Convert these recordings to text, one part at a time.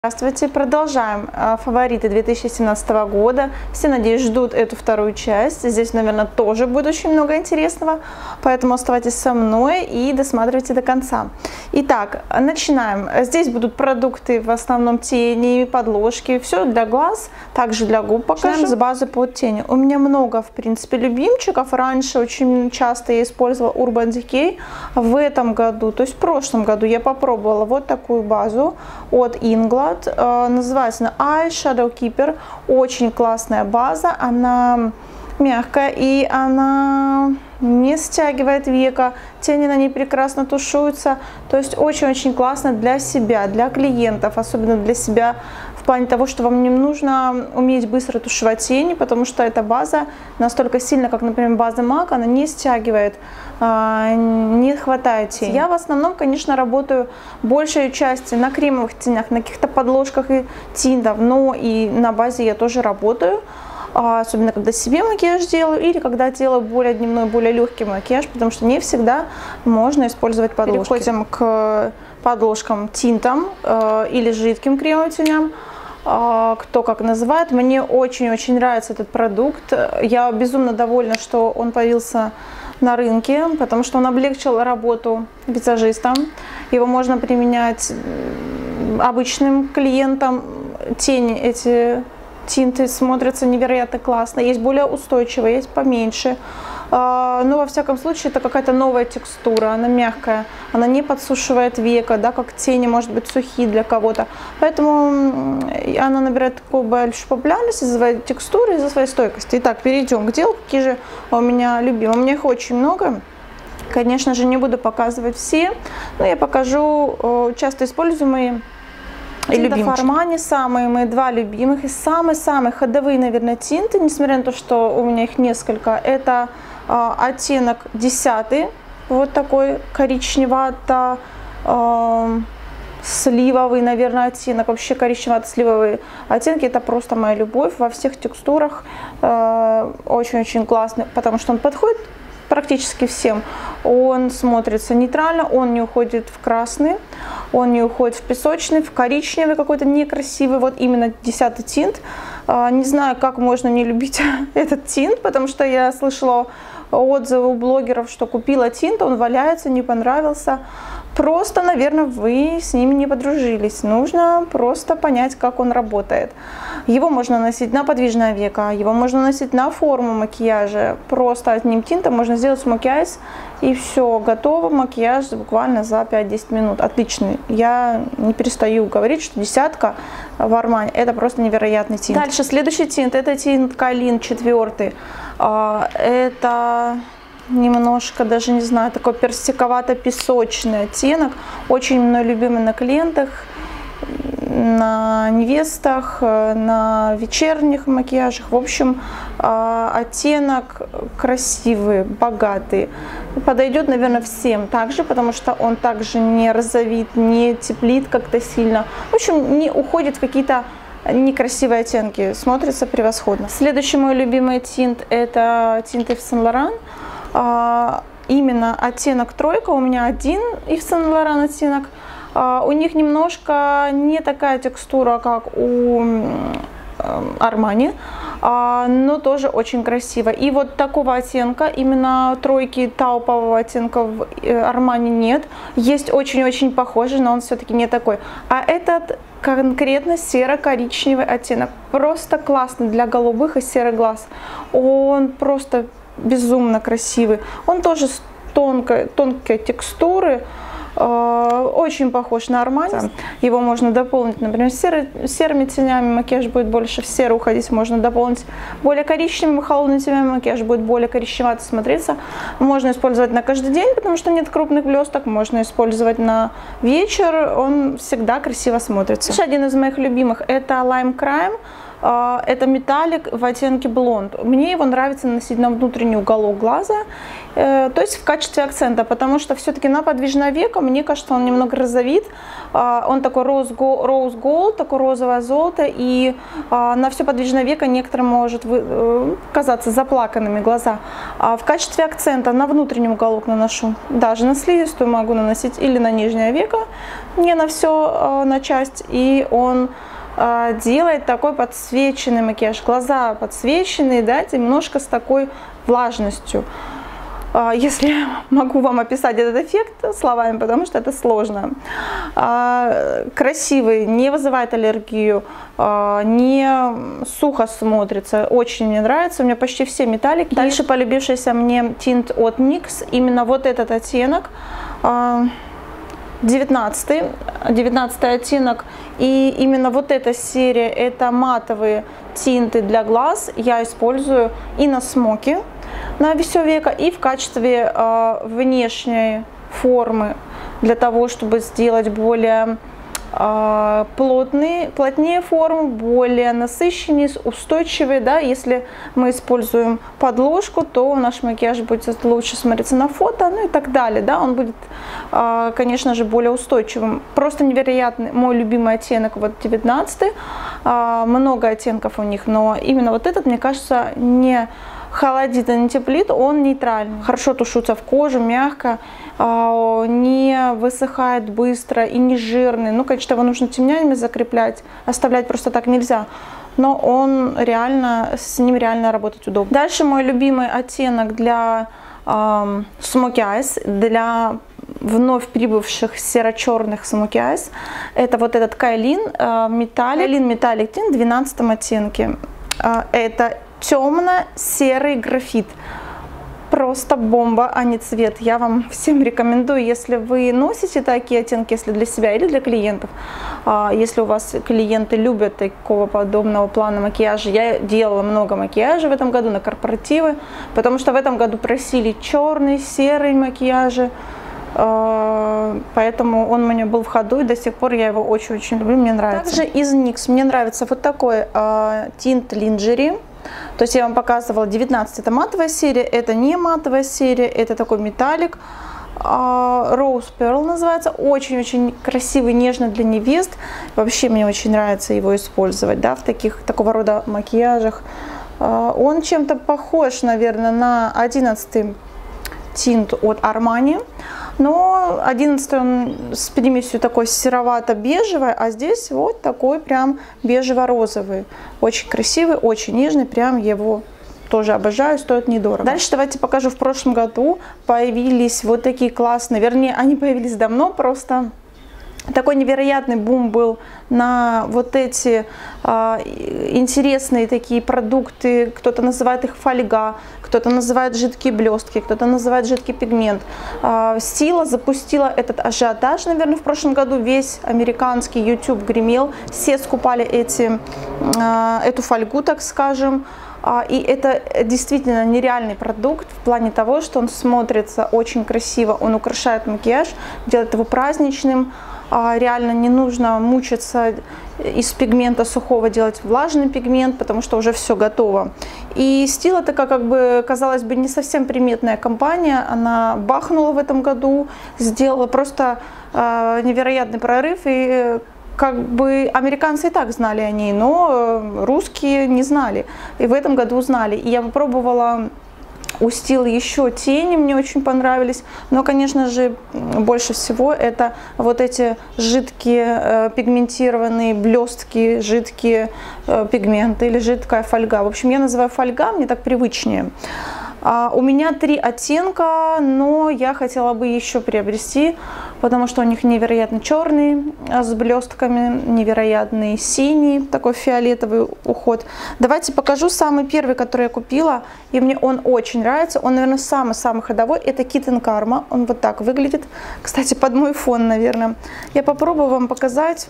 Здравствуйте, продолжаем фавориты 2017 года. Все, надеюсь, ждут эту вторую часть. Здесь, наверное, тоже будет очень много интересного, поэтому оставайтесь со мной и досматривайте до конца. Итак, начинаем. Здесь будут продукты, в основном тени, подложки, все для глаз, также для губ покажу. Начинаем с базы под тени. У меня много, в принципе, любимчиков. Раньше очень часто я использовала Urban Decay. В этом году, то есть в прошлом году, я попробовала вот такую базу от Inglot. Называется она Eye Shadow Keeper. Очень классная база, она мягкая и она не стягивает века, тени на ней прекрасно тушуются, то есть очень-очень классно для себя, для клиентов, особенно для себя в плане того, что вам не нужно уметь быстро тушевать тени, потому что эта база настолько сильно, как, например, база MAC, она не стягивает, не хватает тени. Я в основном, конечно, работаю большей частью на кремовых тенях, на каких-то подложках и тинтов, но и на базе я тоже работаю. Особенно когда себе макияж делаю или когда делаю более дневной, более легкий макияж, потому что не всегда можно использовать подложки. Переходим к подложкам, тинтам или жидким кремовым теням, кто как называет. Мне очень-очень нравится этот продукт. Я безумно довольна, что он появился на рынке, потому что он облегчил работу визажистам. Его можно применять обычным клиентам. Тени эти тинты смотрятся невероятно классно, есть более устойчивые, есть поменьше, но во всяком случае это какая-то новая текстура, она мягкая, она не подсушивает века, да, как тени, может быть, сухие для кого-то, поэтому она набирает такую большую популярность из-за своей текстуры, из-за своей стойкости. Итак, перейдем к делу, какие же у меня любимые. У меня их очень много. Конечно же, не буду показывать все, но я покажу часто используемые тинты Armani, самые мои два любимых и самые-самые ходовые, наверное, тинты, несмотря на то, что у меня их несколько. Это оттенок 10, вот такой коричневато сливовый, наверное, оттенок, вообще коричневато-сливовые оттенки, это просто моя любовь во всех текстурах, очень-очень классный, потому что он подходит практически всем. Он смотрится нейтрально, он не уходит в красный, он не уходит в песочный, в коричневый какой-то некрасивый, вот именно 10 тинт. Не знаю, как можно не любить этот тинт, потому что я слышала отзывы у блогеров, что купила тинт, он валяется, не понравился. Просто, наверное, вы с ними не подружились. Нужно просто понять, как он работает. Его можно носить на подвижное веко, его можно носить на форму макияжа. Просто одним тинтом можно сделать макияж, и все, готово. Макияж буквально за 5-10 минут. Отличный. Я не перестаю говорить, что десятка в Armani это просто невероятный тинт. Дальше, следующий тинт, это тинт Калин 4. Это немножко, даже не знаю, такой персиковато-песочный оттенок, очень мной любимый на клиентах, на невестах, на вечерних макияжах. В общем, оттенок красивый, богатый, подойдет, наверное, всем также, потому что он также не розовит, не теплит как-то сильно, в общем, не уходит в какие-то некрасивые оттенки, смотрится превосходно. Следующий мой любимый тинт, это тинт Yves Saint Laurent. Именно оттенок 3, у меня один Yves Saint Laurent оттенок. У них немножко не такая текстура, как у Armani, но тоже очень красиво. И вот такого оттенка, именно 3 таупового оттенка в Armani нет. Есть очень-очень похожий, но он все-таки не такой. А этот конкретно серо-коричневый оттенок. Просто классный для голубых и серых глаз. Он просто безумно красивый. Он тоже с тонкой текстуры, очень похож на Armani. Его можно дополнить, например, серыми тенями, макияж будет больше в серый уходить, можно дополнить более коричневыми, холодными тенями, макияж будет более коричневато смотреться. Можно использовать на каждый день, потому что нет крупных блесток, можно использовать на вечер, он всегда красиво смотрится. Еще один из моих любимых, это Lime Crime. Это металлик в оттенке блонд. Мне его нравится наносить на внутренний уголок глаза, то есть в качестве акцента, потому что все-таки на подвижное веко, мне кажется, он немного розовит. Он такой rose gold, такой розовое золото, и на все подвижное веко некоторым может казаться заплаканными глаза. А в качестве акцента на внутренний уголок наношу, даже на слизистую могу наносить или на нижнее веко, не на все, на часть, и он делает такой подсвеченный макияж. Глаза подсвеченные, да, немножко с такой влажностью. Если могу вам описать этот эффект словами, потому что это сложно. Красивый, не вызывает аллергию, не сухо смотрится, очень мне нравится. У меня почти все металлики. Дальше полюбившийся мне тинт от NYX, именно вот этот оттенок, 19 оттенок. И именно вот эта серия, это матовые тинты для глаз, я использую и на смоке, на все веко, и в качестве внешней формы, для того, чтобы сделать более плотнее форму, более насыщеннее, устойчивые, да. Если мы используем подложку, то наш макияж будет лучше смотреться на фото, ну и так далее, да. Он будет, конечно же, более устойчивым. Просто невероятный, мой любимый оттенок, вот 19, много оттенков у них, но именно вот этот, мне кажется, не холодит и не теплит, он нейтральный. Хорошо тушится в кожу, мягко, не высыхает быстро и не жирный. Ну, конечно, его нужно темнями закреплять, оставлять просто так нельзя. Но он реально, с ним реально работать удобно. Дальше мой любимый оттенок для Smoky Eyes, для вновь прибывших серо-черных Smoky Eyes. Это вот этот Kailin Metallic Tint в 12 оттенке. Это темно-серый графит. Просто бомба, а не цвет. Я вам всем рекомендую, если вы носите такие оттенки, если для себя или для клиентов. Если у вас клиенты любят такого подобного плана макияжа. Я делала много макияжа в этом году на корпоративы, потому что в этом году просили черный, серый макияжи. Поэтому он у меня был в ходу, и до сих пор я его очень-очень люблю, мне нравится. Также из NYX мне нравится вот такой тинт Lingerie. То есть я вам показывала 19, это матовая серия, это не матовая серия, это такой металлик. Rose Pearl называется, очень-очень красивый, нежный для невест. Вообще мне очень нравится его использовать, да, в такого рода макияжах. Он чем-то похож, наверное, на 11 тинт от Armani. Но 11 он с примесью такой серовато-бежевой, а здесь вот такой прям бежево-розовый. Очень красивый, очень нежный, прям его тоже обожаю, стоит недорого. Дальше давайте покажу. В прошлом году появились вот такие классные, вернее, они появились давно, просто такой невероятный бум был на вот эти интересные такие продукты. Кто-то называет их фольга, кто-то называет жидкие блестки, кто-то называет жидкий пигмент. Стила запустила этот ажиотаж, наверное, в прошлом году. Весь американский YouTube гремел, все скупали эту фольгу, так скажем. И это действительно нереальный продукт в плане того, что он смотрится очень красиво, он украшает макияж, делает его праздничным. Реально не нужно мучиться из пигмента сухого делать влажный пигмент, потому что уже все готово. И Stila такая, как бы, казалось бы, не совсем приметная компания, она бахнула в этом году, сделала просто невероятный прорыв, и как бы американцы и так знали о ней, но русские не знали, и в этом году узнали. И я попробовала у Stila еще тени, мне очень понравились, но, конечно же, больше всего это вот эти жидкие пигментированные блестки, жидкие пигменты или жидкая фольга. В общем, я называю фольга, мне так привычнее. У меня 3 оттенка, но я хотела бы еще приобрести, потому что у них невероятно черный с блестками, невероятный синий, такой фиолетовый уход. Давайте покажу самый первый, который я купила, и мне он очень нравится. Он, наверное, самый-самый ходовой. Это Kitten Karma. Он вот так выглядит. Кстати, под мой фон, наверное. Я попробую вам показать.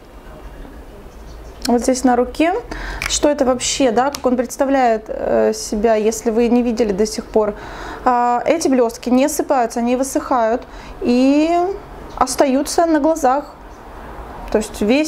Вот здесь на руке, что это вообще, да, как он представляет себя, если вы не видели до сих пор. Эти блестки не осыпаются, они высыхают и остаются на глазах. То есть весь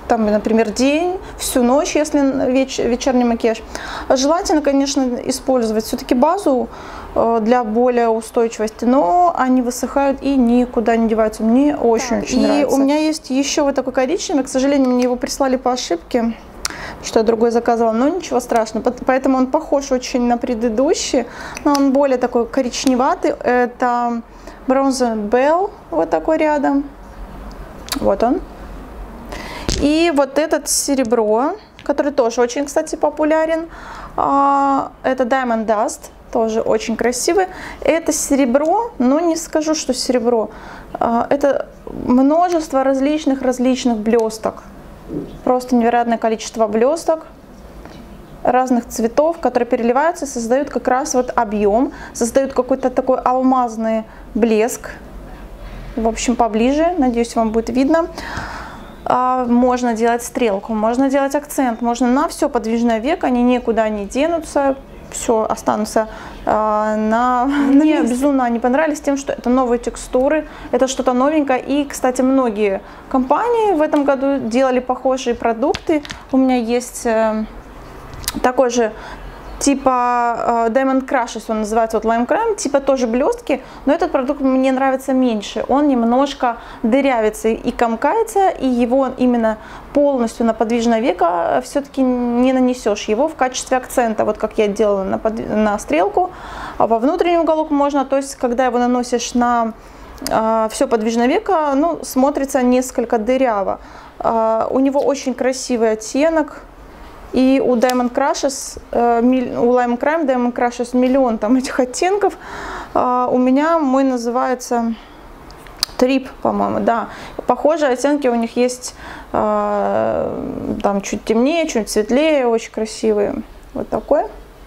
там, например, день, всю ночь, если вечерний макияж. Желательно, конечно, использовать все-таки базу для более устойчивости, но они высыхают и никуда не деваются. Мне очень-очень нравится. И у меня есть еще вот такой коричневый, к сожалению, мне его прислали по ошибке, что я другой заказывала, но ничего страшного. Поэтому он похож очень на предыдущий, но он более такой коричневатый. Это Bronze Belle, вот такой рядом. Вот он. И вот этот серебро, который тоже очень, кстати, популярен. Это Diamond Dust, тоже очень красивый. Это серебро, но не скажу, что серебро. Это множество различных блесток. Просто невероятное количество блесток разных цветов, которые переливаются и создают как раз вот объем, создают какой-то такой алмазный блеск. В общем, поближе, надеюсь, вам будет видно. Можно делать стрелку, можно делать акцент, можно на все подвижное веко, они никуда не денутся, все останутся Мне безумно они понравились тем, что это новые текстуры, это что-то новенькое. И, кстати, многие компании в этом году делали похожие продукты. У меня есть такой же типа Diamond Crushes, он называется, вот Lime Crime, типа тоже блестки, но этот продукт мне нравится меньше. Он немножко дырявится и комкается, и его именно полностью на подвижное веко все-таки не нанесешь. Его в качестве акцента, вот как я делала на стрелку, а во внутренний уголок можно, то есть когда его наносишь на все подвижное веко, ну, смотрится несколько дыряво. У него очень красивый оттенок. И у Diamond Crushes, у Lime Crime Diamond Crushes миллион там этих оттенков. У меня мой называется Trip, по-моему, да. Похожие оттенки у них есть, там чуть темнее, чуть светлее, очень красивые. Вот такой.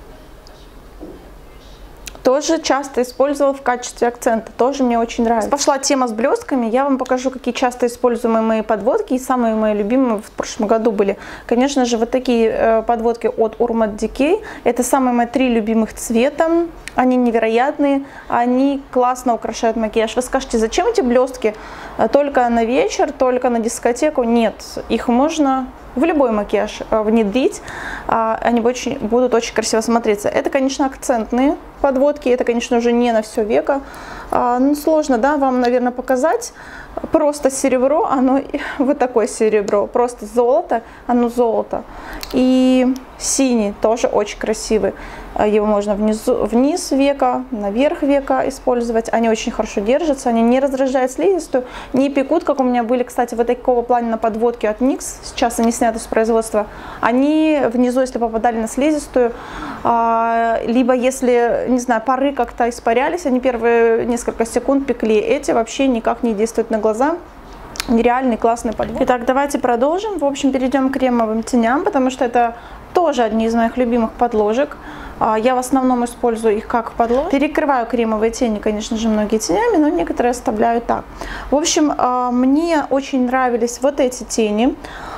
Тоже часто использовала в качестве акцента, тоже мне очень нравится. Пошла тема с блестками, я вам покажу, какие часто используемые мои подводки, и самые мои любимые в прошлом году были, конечно же, вот такие подводки от Urmat Decay. Это самые мои 3 любимых цвета, они невероятные, они классно украшают макияж. Вы скажете, зачем эти блестки? Только на вечер, только на дискотеку? Нет, их можно в любой макияж внедрить, они будут очень красиво смотреться. Это, конечно, акцентные подводки, это, конечно, уже не на все веко. Ну, сложно, да, вам, наверное, показать. Просто серебро, оно вот такое серебро, просто золото, оно золото. И синий тоже очень красивый. Его можно вниз века, наверх века использовать. Они очень хорошо держатся, они не раздражают слизистую, не пекут, как у меня были, кстати, вот такого плана на подводке от NYX. Сейчас они сняты с производства. Они внизу, если попадали на слизистую, либо если, не знаю, пары как-то испарялись, они первые несколько секунд пекли. Эти вообще никак не действуют на глаза. Нереальный классный подводок. Итак, давайте продолжим. В общем, перейдем к кремовым теням, потому что это тоже одни из моих любимых подложек. Я в основном использую их как подложку. Перекрываю кремовые тени, конечно же, многие тенями, но некоторые оставляю так. В общем, мне очень нравились вот эти тени.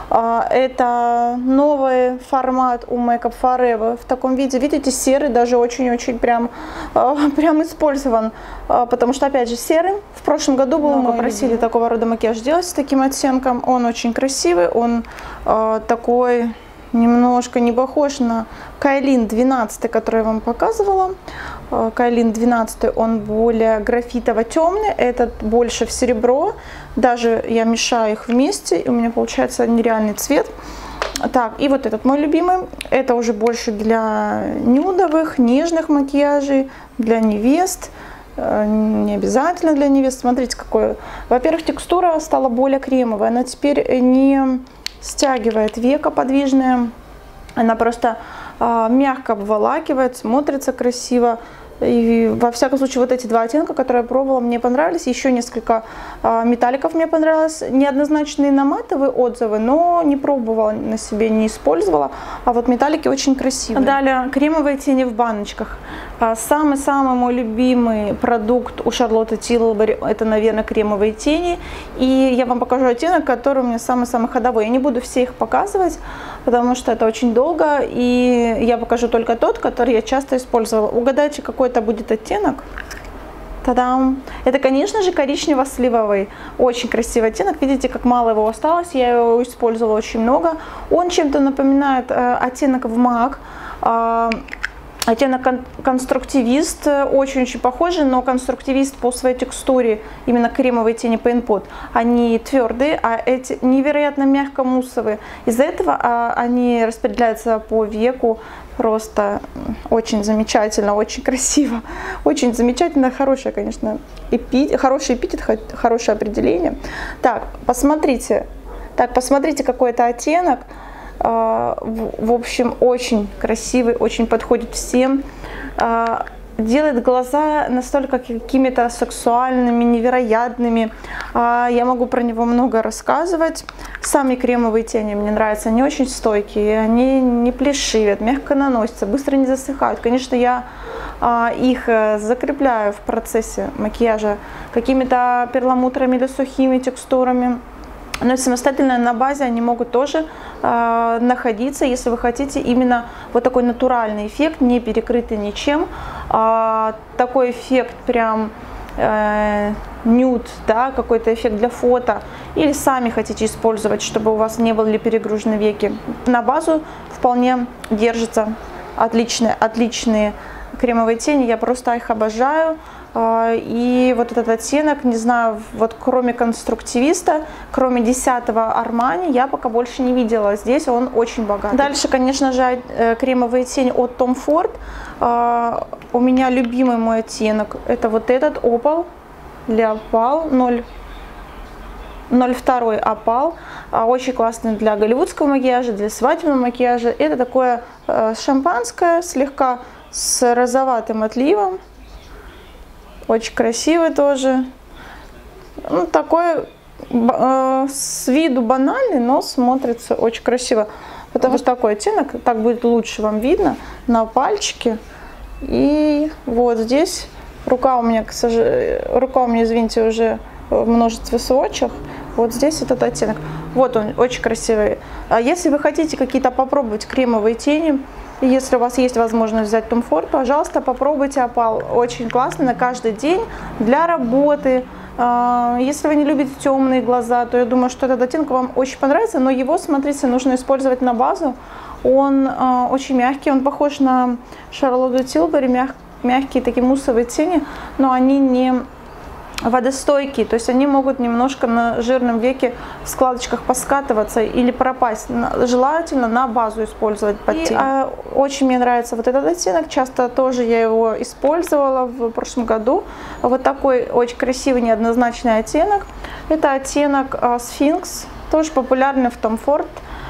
Это новый формат у Makeup Forever в таком виде. Видите, серый даже очень-очень прям использован. Потому что, опять же, серый в прошлом году было, мы просили такого рода макияж делать с таким оттенком. Он очень красивый, он такой немножко не похож на Кайлин 12, который я вам показывала. Кайлин 12, он более графитово-темный, этот больше в серебро. Даже я мешаю их вместе, и у меня получается нереальный цвет. Так, и вот этот мой любимый. Это уже больше для нюдовых, нежных макияжей, для невест. Не обязательно для невест. Смотрите, какой. Во-первых, текстура стала более кремовая. Она теперь не стягивает веко подвижное. Она просто мягко обволакивает, смотрится красиво. И во всяком случае, вот эти 2 оттенка, которые я пробовала, мне понравились. Еще несколько металликов мне понравилось. Неоднозначные на матовые отзывы, но не пробовала на себе, не использовала. А вот металлики очень красивые. Далее, кремовые тени в баночках. Самый-самый мой любимый продукт у Charlotte Tilbury, это, наверное, кремовые тени. И я вам покажу оттенок, который у меня самый-самый ходовой. Я не буду все их показывать, потому что это очень долго. И я покажу только тот, который я часто использовала. Угадайте, какой это будет оттенок? Та-дам! Это, конечно же, коричнево-сливовый. Очень красивый оттенок. Видите, как мало его осталось. Я его использовала очень много. Он чем-то напоминает оттенок в MAC. Оттенок конструктивист, очень-очень похожий, но конструктивист по своей текстуре, именно кремовые тени Paint Pot, они твердые, а эти невероятно мягко-муссовые. Из-за этого они распределяются по веку просто очень замечательно, очень красиво, очень замечательно, хорошее, конечно, хороший эпитет, хорошее определение. Так, посмотрите, какой это оттенок. В общем, очень красивый, очень подходит всем, делает глаза настолько какими-то сексуальными, невероятными. Я могу про него много рассказывать. Сами кремовые тени мне нравятся, они очень стойкие, они не плешивят, мягко наносятся, быстро не засыхают. Конечно, я их закрепляю в процессе макияжа какими-то перламутрами или сухими текстурами. Но самостоятельно на базе они могут тоже находиться, если вы хотите именно вот такой натуральный эффект, не перекрытый ничем. Такой эффект прям нюд, да, какой-то эффект для фото. Или сами хотите использовать, чтобы у вас не были перегружены веки. На базу вполне держатся отличные кремовые тени, я просто их обожаю. И вот этот оттенок, не знаю, вот кроме конструктивиста, кроме 10-го Armani, я пока больше не видела. Здесь он очень богатый. Дальше, конечно же, кремовые тени от Tom Ford. У меня любимый мой оттенок, это вот этот Opal, Leopal 02 Opal. Очень классный для голливудского макияжа, для свадебного макияжа. Это такое шампанское, слегка с розоватым отливом. Очень красивый тоже. Ну, такой с виду банальный, но смотрится очень красиво. Потому что такой оттенок, так будет лучше вам видно на пальчике. И вот здесь рука у меня, извините, уже в множестве сводчах. Вот здесь этот оттенок. Вот он, очень красивый. Если вы хотите какие-то попробовать кремовые тени, если у вас есть возможность взять Tom Ford, пожалуйста, попробуйте Opal. Очень классно на каждый день для работы. Если вы не любите темные глаза, то я думаю, что этот оттенок вам очень понравится. Но его, смотрите, нужно использовать на базу. Он очень мягкий, он похож на Charlotte Tilbury, мягкие такие муссовые тени, но они не водостойкие, то есть они могут немножко на жирном веке в складочках поскатываться или пропасть. Желательно на базу использовать под тень. Очень мне нравится вот этот оттенок, часто тоже я его использовала в прошлом году. Вот такой очень красивый неоднозначный оттенок. Это оттенок Sphinx, тоже популярный в Tom Ford.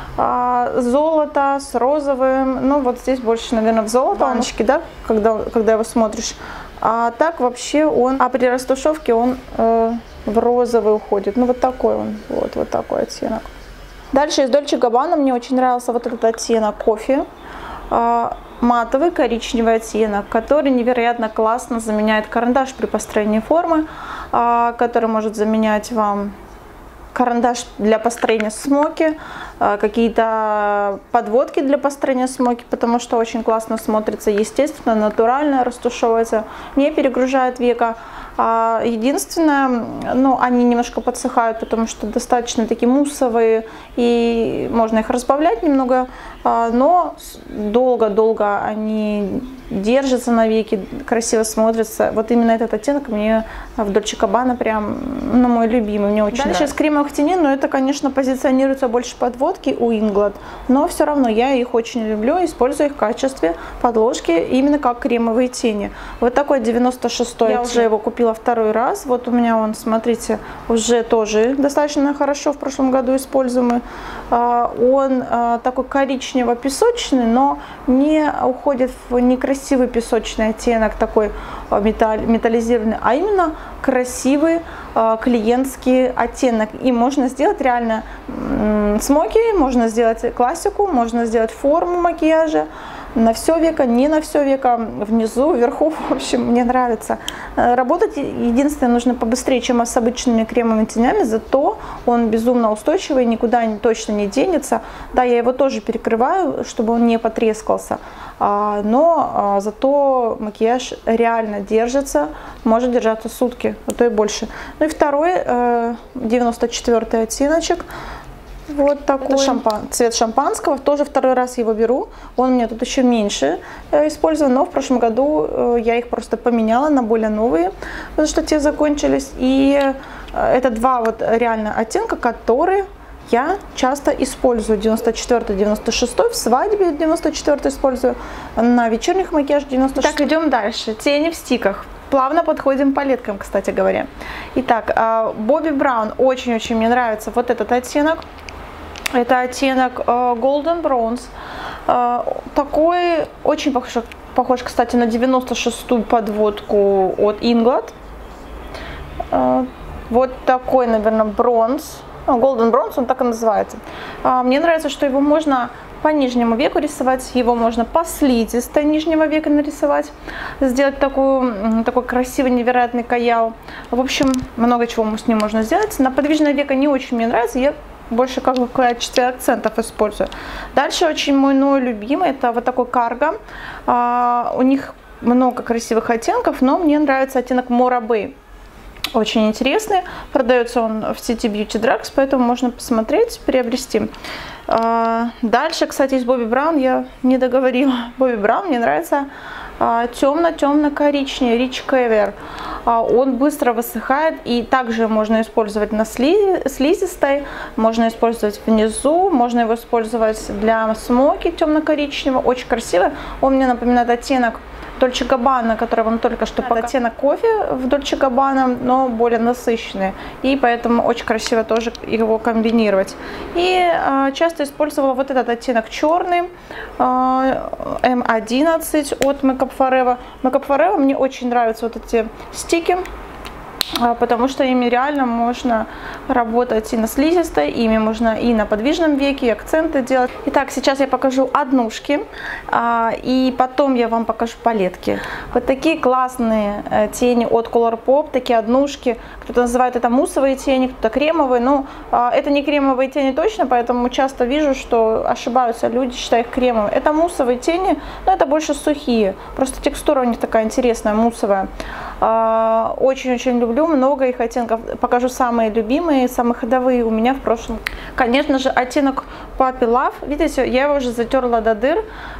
Золото с розовым, ну вот здесь больше, наверное, в золотаночке, да, когда его смотришь. А так вообще он, при растушевке он в розовый уходит. Ну вот такой он, вот такой оттенок. Дальше из Dolce Gabbana мне очень нравился вот этот оттенок кофе. Матовый коричневый оттенок, который невероятно классно заменяет карандаш при построении формы, который может заменять вам карандаш для построения смоки, какие-то подводки для построения смоки, потому что очень классно смотрится, естественно, натурально растушевывается, не перегружает века. Единственное, ну, они немножко подсыхают, потому что достаточно такие муссовые, и можно их разбавлять немного, но долго-долго они держатся на веки, красиво смотрятся. Вот именно этот оттенок мне в Dolce Gabbana прям, ну, мой любимый, мне очень нравится. Дальше из кремовых теней, но это, конечно, позиционируется больше подводки у Inglot, но все равно я их очень люблю, использую их в качестве подложки именно как кремовые тени. Вот такой 96-й, я уже его купила второй раз. Вот у меня он, смотрите, уже тоже достаточно хорошо в прошлом году используемый. Он такой коричнево-песочный, но не уходит в некрасивый песочный оттенок, такой металлизированный, а именно красивый клиентский оттенок. И можно сделать реально смоки, можно сделать классику, можно сделать форму макияжа. на все веко, не на все веко, внизу, вверху, в общем, мне нравится. Работать единственное нужно побыстрее, чем с обычными кремовыми тенями, зато он безумно устойчивый, никуда точно не денется. Да, я его тоже перекрываю, чтобы он не потрескался, но зато макияж реально держится, может держаться сутки, а то и больше. Ну и второй, 94-й оттеночек. Вот такой цвет шампанского, тоже второй раз его беру, он у меня тут еще меньше использован, но в прошлом году я их просто поменяла на более новые, потому что те закончились, и это два вот реально оттенка, которые я часто использую, 94-96, в свадьбе 94 использую, на вечерних макияж 96. Так, идем дальше, тени в стиках. Плавно подходим к палеткам, кстати говоря. Итак, Bobbi Brown, очень-очень мне нравится вот этот оттенок. Это оттенок Golden Bronze. Такой очень похож, кстати, на 96-ю подводку от Inglot. Вот такой, наверное, бронз. Golden Bronze, он так и называется. Мне нравится, что его можно по нижнему веку рисовать, его можно по слизистой нижнего века нарисовать, сделать такой красивый, невероятный каял. В общем, много чего с ним можно сделать. На подвижное веко не очень мне нравится, я больше как бы в качестве акцентов использую. Дальше очень мой любимый, это вот такой карго. У них много красивых оттенков, но мне нравится оттенок Mora Bay. Очень интересный, продается он в сети Beauty Drugs, поэтому можно посмотреть, приобрести. Дальше, кстати, из Bobbi Brown я не договорила. Bobbi Brown мне нравится темно-темно-коричневый, Rich Cover. Он быстро высыхает, и также можно использовать на слизистой, можно использовать внизу, можно его использовать для смоки темно-коричневого, очень красивый. Он мне напоминает оттенок Dolce Gabbana, который вам только что показал. Оттенок кофе в Dolce Gabbana, но более насыщенный, и поэтому очень красиво тоже его комбинировать. И часто использовала вот этот оттенок черный, M11 от Makeup Forever. Makeup Forever мне очень нравятся вот эти стики, потому что ими реально можно работать и на слизистой, ими можно и на подвижном веке, и акценты делать. Итак, сейчас я покажу однушки, и потом я вам покажу палетки. Вот такие классные тени от Colourpop, такие однушки. Кто-то называет это муссовые тени, кто-то кремовые. Но это не кремовые тени точно, поэтому часто вижу, что ошибаются люди, считая их кремовыми. Это муссовые тени, но это больше сухие. Просто текстура у них такая интересная, муссовая. Очень-очень люблю, много их оттенков. Покажу самые любимые, самые ходовые у меня в прошлом. Конечно же, оттенок Puppy Love. Видите, я его уже затерла до дыр.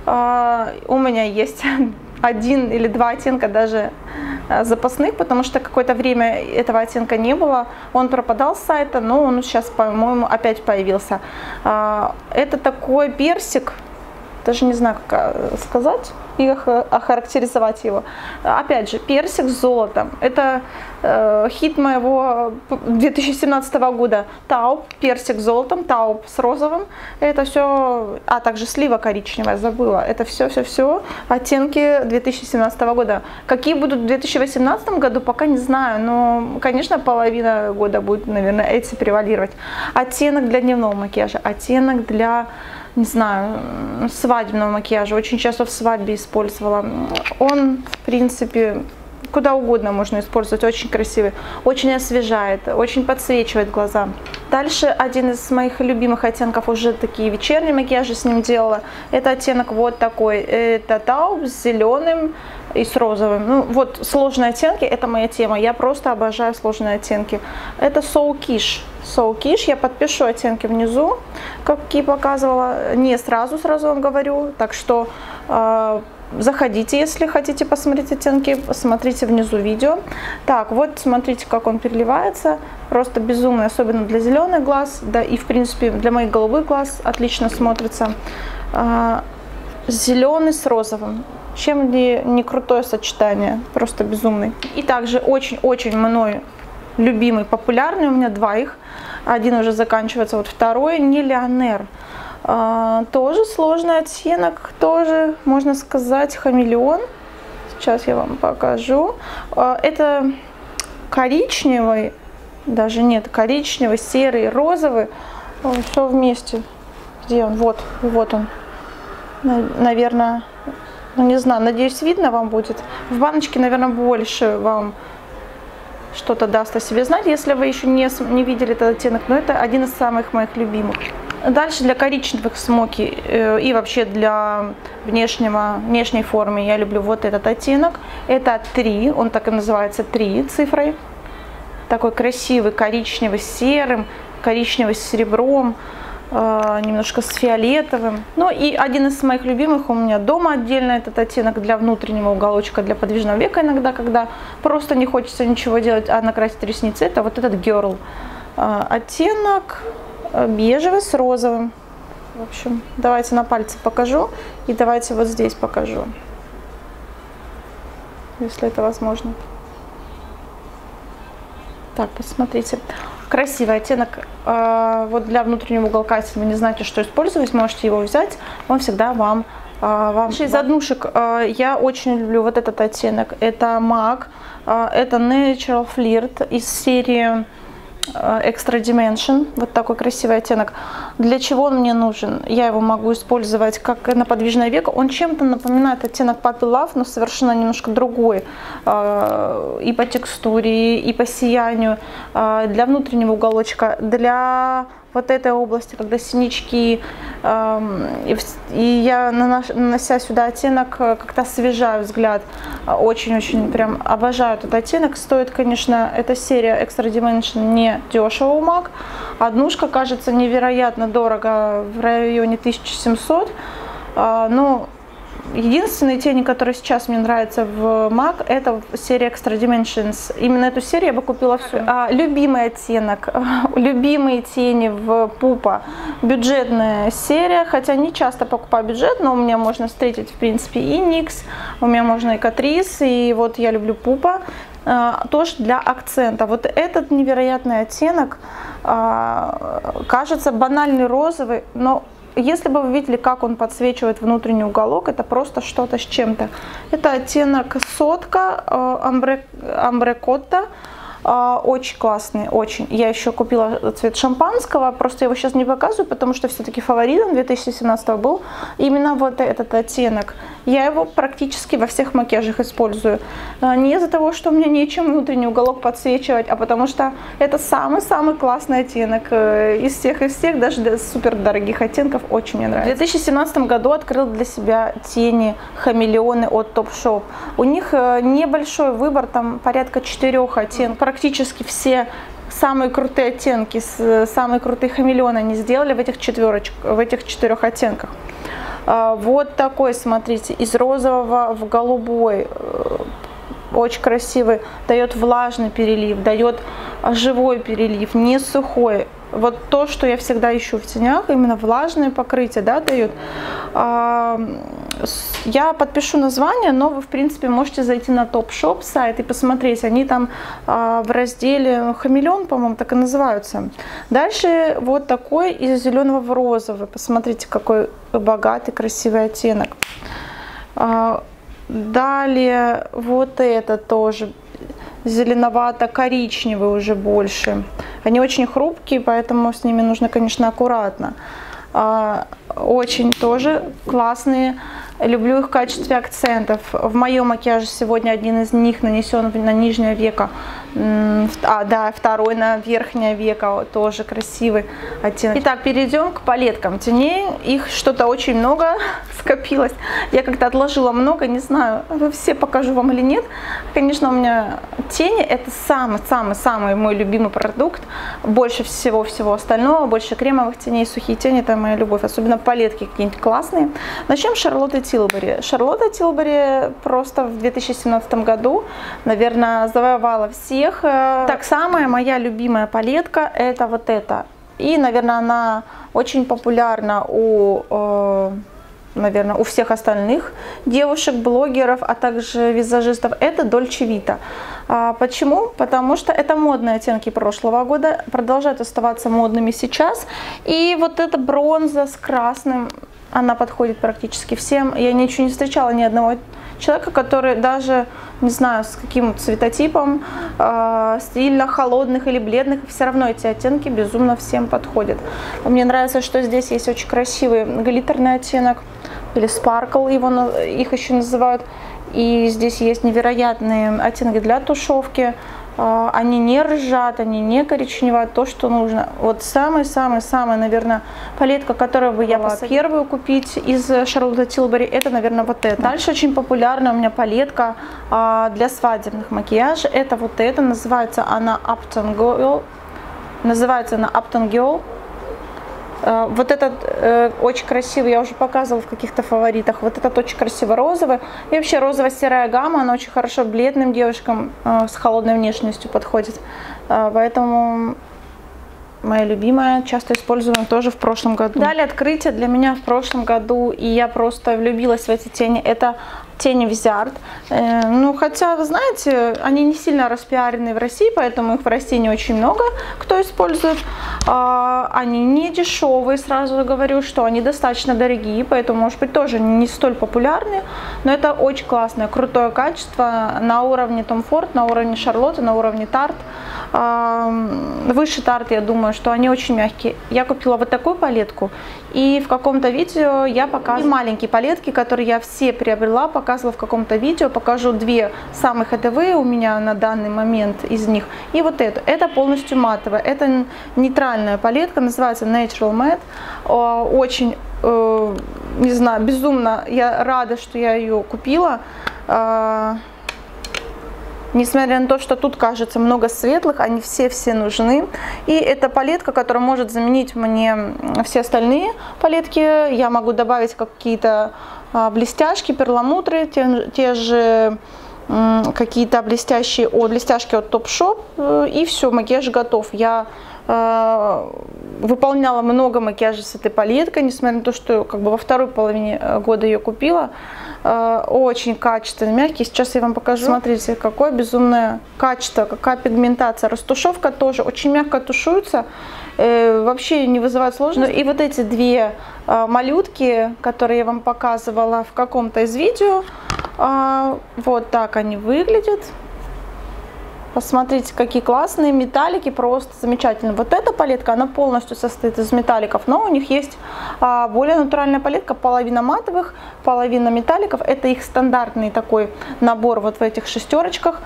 У меня есть один или два оттенка даже запасных, потому что какое-то время этого оттенка не было. Он пропадал с сайта, но он сейчас, по-моему, опять появился. Это такой персик. Даже не знаю, как сказать и охарактеризовать его. Опять же, персик с золотом. Это хит моего 2017 года. Тауп, персик с золотом, тауп с розовым. Это все, также слива коричневая, забыла. Это все оттенки 2017 года. Какие будут в 2018 году, пока не знаю. Но, конечно, половина года будет, наверное, эти превалировать. Оттенок для дневного макияжа, оттенок для, не знаю, свадебного макияжа. Очень часто в свадьбе использовала. Он, в принципе, куда угодно можно использовать. Очень красивый, очень освежает, очень подсвечивает глаза. Дальше один из моих любимых оттенков, уже такие вечерние макияжи с ним делала. Это оттенок вот такой. Это тауп с зеленым и с розовым. Ну, вот сложные оттенки, это моя тема. Я просто обожаю сложные оттенки. Это So Quiche. So Quiche. Я подпишу оттенки внизу, какие показывала. Не сразу вам говорю. Так что заходите, если хотите посмотреть оттенки, смотрите внизу видео. Так, вот смотрите, как он переливается. Просто безумный, особенно для зеленых глаз, да и в принципе для моих голубых глаз отлично смотрится. Зеленый с розовым. Чем ли не крутое сочетание, просто безумный. И также очень-очень мной любимый, популярный, у меня два их. Один уже заканчивается, вот второй, Нелионер. Тоже сложный оттенок, тоже, можно сказать, хамелеон. Сейчас я вам покажу. Это коричневый, даже нет, коричневый, серый, розовый. Все вместе. Где он? Вот он. Наверное, Ну, не знаю, надеюсь, видно вам будет. В баночке, наверное, больше вам что-то даст о себе знать, если вы еще не видели этот оттенок. Но это один из самых моих любимых. Дальше для коричневых смоки и вообще для внешней формы я люблю вот этот оттенок. Это 3, он так и называется, 3 цифрой. Такой красивый, коричневый с серым, коричневый с серебром, немножко с фиолетовым. Ну и один из моих любимых у меня дома отдельно этот оттенок для внутреннего уголочка, для подвижного века иногда, когда просто не хочется ничего делать, а накрасить ресницы. Это вот этот Girl оттенок бежевый с розовым. В общем, давайте на пальце покажу и давайте вот здесь покажу, если это возможно. Так, посмотрите. Красивый оттенок. Вот для внутреннего уголка, если вы не знаете, что использовать, можете его взять. Он всегда вам из однушек я очень люблю вот этот оттенок. Это MAC. Это Natural Flirt из серии Extra Dimension, вот такой красивый оттенок. Для чего он мне нужен? Я его могу использовать как на подвижное веко. Он чем-то напоминает оттенок Puppy Love, но совершенно немножко другой. И по текстуре, и по сиянию. Для внутреннего уголочка, для вот этой области, когда синячки. И я, нанося сюда оттенок, как-то освежаю взгляд. Очень-очень прям обожаю этот оттенок. Стоит, конечно, эта серия Extra Dimension не дешево у MAC. Однушка кажется невероятно дорого, в районе 1700. Но единственные тени, которые сейчас мне нравятся в MAC, это серия Extra Dimensions. Именно эту серию я бы купила всю. Любимый оттенок, любимые тени в Pupa. Бюджетная серия, хотя не часто покупаю бюджет, но у меня можно встретить, в принципе, и NYX, у меня можно и Catrice, и вот я люблю Pupa. Тоже для акцента. Вот этот невероятный оттенок кажется банальный розовый, но если бы вы видели, как он подсвечивает внутренний уголок, это просто что-то с чем-то. Это оттенок сотка, амбре котта. Очень классный, очень. Я еще купила цвет шампанского, просто я его сейчас не показываю, потому что все-таки фаворитом 2017 был именно вот этот оттенок. Я его практически во всех макияжах использую. Не из-за того, что у меня нечем внутренний уголок подсвечивать, а потому что это самый-самый классный оттенок из всех, даже для супер дорогих оттенков. Очень мне нравится. В 2017 году открыл для себя тени хамелеоны от Topshop. У них небольшой выбор, там порядка 4 оттенков. Практически все самые крутые оттенки, самые крутые хамелеоны они сделали в этих 4 оттенках. Вот такой, смотрите, из розового в голубой, очень красивый, дает влажный перелив, дает живой перелив, не сухой. Вот то, что я всегда ищу в тенях, именно влажное покрытие, да, дает. Я подпишу название, но вы, в принципе, можете зайти на Topshop сайт и посмотреть. Они там в разделе хамелеон, по-моему, так и называются. Дальше вот такой из зеленого в розовый. Посмотрите, какой богатый, красивый оттенок. Далее вот это тоже зеленовато-коричневый уже больше. Они очень хрупкие, поэтому с ними нужно, конечно, аккуратно. Очень тоже классные. Люблю их в качестве акцентов. В моем макияже сегодня один из них нанесен на нижнее веко. Да, второй на верхнее веко. Тоже красивый оттенок. Итак, перейдем к палеткам теней. Их что-то очень много скопилось. Я как-то отложила много, не знаю, все покажу вам или нет. Конечно, у меня тени это самый мой любимый продукт. Больше всего остального, больше кремовых теней, сухие тени это моя любовь. Особенно палетки какие-нибудь классные. Начнем с Шарлотты Тилбери. Шарлотта Тилбери просто в 2017 году, наверное, завоевала всех. Так, самая моя любимая палетка это вот эта. И, наверное, она очень популярна наверное, у всех остальных девушек, блогеров, а также визажистов. Это Dolce Vita. Почему? Потому что это модные оттенки прошлого года, продолжают оставаться модными сейчас. И вот эта бронза с красным, она подходит практически всем. Я ничего не встречала ни одного человека, который даже, не знаю, с каким цветотипом, стильно холодных или бледных, все равно эти оттенки безумно всем подходят. Мне нравится, что здесь есть очень красивый глиттерный оттенок, или Sparkle их еще называют. И здесь есть невероятные оттенки для тушевки. Они не ржат, они не коричневат, то, что нужно. Вот самая, наверное, палетка, которую бы я первую купить из Charlotte Tilbury, это, наверное, вот это. Дальше очень популярная у меня палетка для свадебных макияжей. Это вот это, называется она Upton Girl. Вот этот очень красивый, я уже показывала в каких-то фаворитах. Вот этот очень красивый розовый. И вообще розово-серая гамма, она очень хорошо бледным девушкам с холодной внешностью подходит. Поэтому моя любимая, часто используемая тоже в прошлом году. Далее открытие для меня в прошлом году, и я просто влюбилась в эти тени, это тени Визард. Ну, хотя, вы знаете, они не сильно распиарены в России, поэтому их в России не очень много кто использует. Они не дешевые, сразу говорю, что они достаточно дорогие, поэтому, может быть, тоже не столь популярны, но это очень классное, крутое качество на уровне Tom Ford, на уровне Charlotte, на уровне Tarte. Выше Tarte, я думаю, что они очень мягкие. Я купила вот такую палетку, и в каком-то видео я показывала маленькие палетки, которые я все приобрела, показывала в каком-то видео, покажу две самые ходовые у меня на данный момент из них, и вот эту. Это полностью матовая, это нейтральная палетка, называется Natural Matte, очень, не знаю, безумно я рада, что я ее купила. Несмотря на то, что тут кажется много светлых, они все нужны. И это палетка, которая может заменить мне все остальные палетки. Я могу добавить какие-то блестяшки, перламутры, те же какие-то блестяшки от Topshop. И все, макияж готов. Я выполняла много макияжа с этой палеткой, несмотря на то, что как бы во второй половине года ее купила. Очень качественный, мягкий. Сейчас я вам покажу. Смотрите, какое безумное качество, какая пигментация. Растушевка тоже очень мягко тушуется, вообще не вызывает сложности. И вот эти две малютки, которые я вам показывала в каком-то из видео, вот так они выглядят. Посмотрите, какие классные металлики, просто замечательно. Вот эта палетка, она полностью состоит из металликов, но у них есть более натуральная палетка, половина матовых, половина металликов. Это их стандартный такой набор вот в этих шестерочках.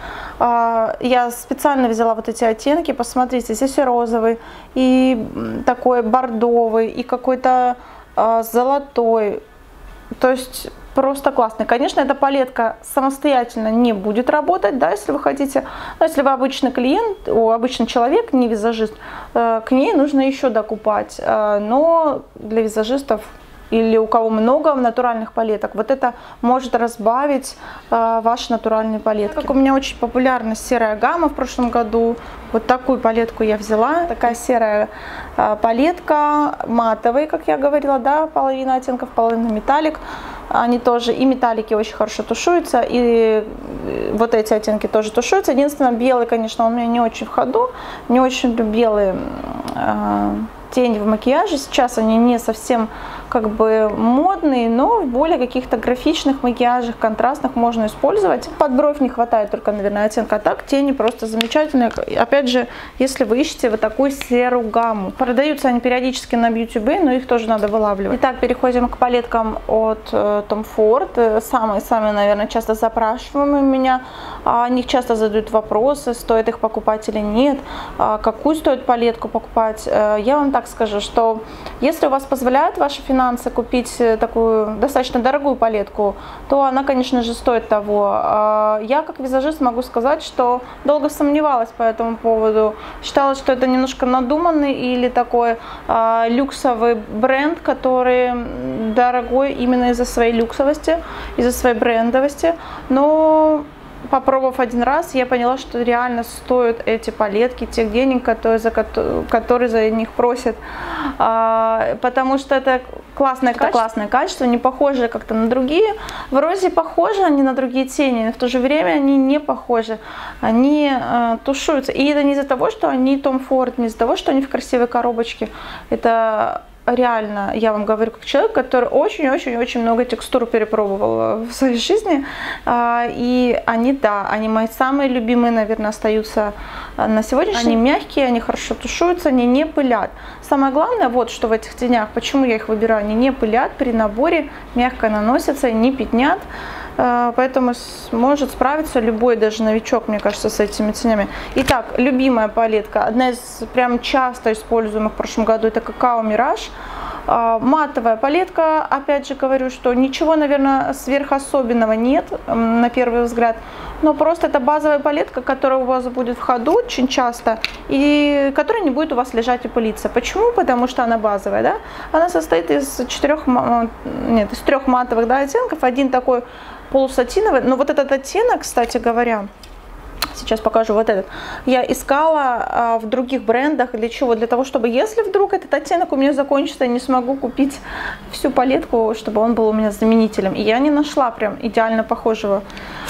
Я специально взяла вот эти оттенки, посмотрите, здесь и розовый, и такой бордовый, и какой-то золотой. То есть просто классно. Конечно, эта палетка самостоятельно не будет работать, да, если вы хотите. Но если вы обычный клиент, обычный человек, не визажист, к ней нужно еще докупать. Но для визажистов или у кого много натуральных палеток, вот это может разбавить ваши натуральные палетки. Как у меня очень популярна серая гамма в прошлом году, вот такую палетку я взяла. Такая серая палетка, матовые, как я говорила, да, половина оттенков, половина металлик. Они тоже, и металлики очень хорошо тушуются, и вот эти оттенки тоже тушуются. Единственное, белый, конечно, он у меня не очень в ходу, не очень люблю белые тени в макияже. Сейчас они не совсем как бы модные, но в более каких-то графичных макияжах, контрастных можно использовать. Под бровь не хватает только, наверное, оттенка, а так тени просто замечательные. Опять же, если вы ищете вот такую серую гамму. Продаются они периодически на Beauty Bay, но их тоже надо вылавливать. Итак, переходим к палеткам от Tom Ford. Самые, наверное, часто запрашиваемые у меня. О них часто задают вопросы, стоит их покупать или нет, какую стоит палетку покупать. Я вам так скажу, что если у вас позволяют ваши финансы купить такую достаточно дорогую палетку, то она, конечно же, стоит того. Я как визажист могу сказать, что долго сомневалась по этому поводу. Считала, что это немножко надуманный или такой люксовый бренд, который дорогой именно из-за своей люксовости, из-за своей брендовости. Но попробовав один раз, я поняла, что реально стоят эти палетки тех денег, которые за них просят, потому что это классное качество, не похоже как-то на другие. Вроде похожи они на другие тени, но в то же время они не похожи, они тушуются. И это не из-за того, что они Tom Ford, не из-за того, что они в красивой коробочке. Это реально, я вам говорю, как человек, который очень-очень-очень много текстур перепробовал в своей жизни. И они, да, они мои самые любимые, наверное, остаются на сегодняшний день. Они мягкие, они хорошо тушуются, они не пылят. самое главное, вот что в этих тенях, почему я их выбираю, они не пылят при наборе, мягко наносятся, не пятнят. Поэтому может справиться любой, даже новичок, мне кажется, с этими тенями. Итак, любимая палетка, одна из прям часто используемых в прошлом году, это Какао Мираж. Матовая палетка, опять же говорю, что ничего, наверное, сверхособенного нет на первый взгляд, но просто это базовая палетка, которая у вас будет в ходу очень часто и которая не будет у вас лежать и пылиться. Почему? Потому что она базовая, да? Она состоит из трех матовых, да, оттенков, один такой полусатиновый, но вот этот оттенок, кстати говоря, сейчас покажу вот этот, я искала в других брендах. Для чего? Для того, чтобы если вдруг этот оттенок у меня закончится, я не смогу купить всю палетку, чтобы он был у меня заменителем. И я не нашла прям идеально похожего.